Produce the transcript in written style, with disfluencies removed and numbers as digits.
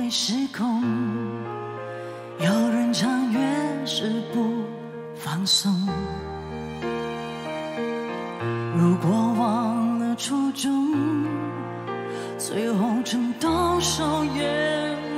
会失控。有人唱越是不放松。如果忘了初衷，最后全都收眼。